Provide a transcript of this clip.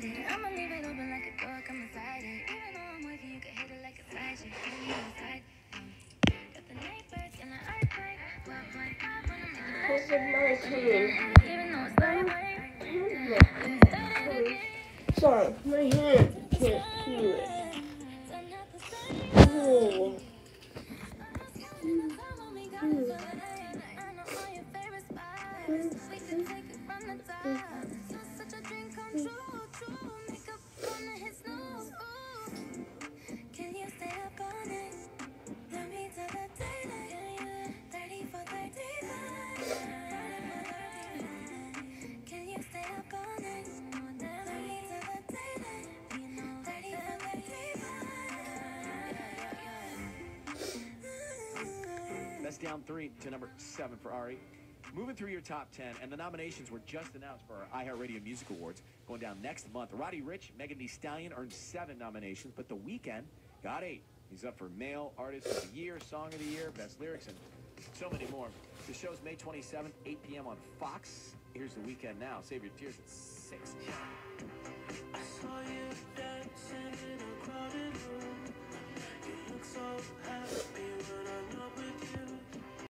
I'ma leave it open like a door, come inside it. Even though I'm working, you can hit it like a side chick. Put me inside. Got the night birds and the earthquake. 12.5 when I'm making This is my team. even though it's lightweight. Sorry, my hand can't feel it. Oh. Can you stay up all night? Let me till the daylight. 30 for 35. Can you stay up all night? Let me till the daylight. 30 for 35. That's down 3 to number 7 for Ari. Moving through your top 10, and the nominations were just announced for our iHeartRadio Music Awards going down next month. Roddy Ricch, Megan Thee Stallion earned 7 nominations, but The Weeknd got 8. He's up for Male Artist of the Year, Song of the Year, Best Lyrics, and so many more. The show's May 27th, 8 p.m. on Fox. Here's The Weeknd now. Save your tears at 6. I saw you dancing